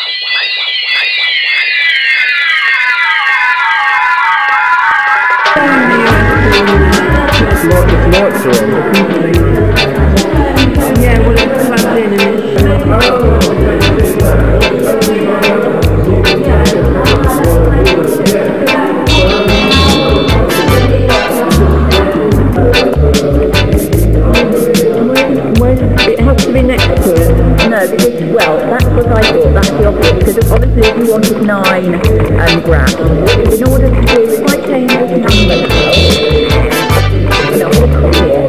Lights are on. Yeah, well it's plugged in and it has to be next to it. No, because, well, that's what I thought, that's the obvious, because obviously if you wanted 9 grams, in order to do, if I change this number now, and I'll put it here,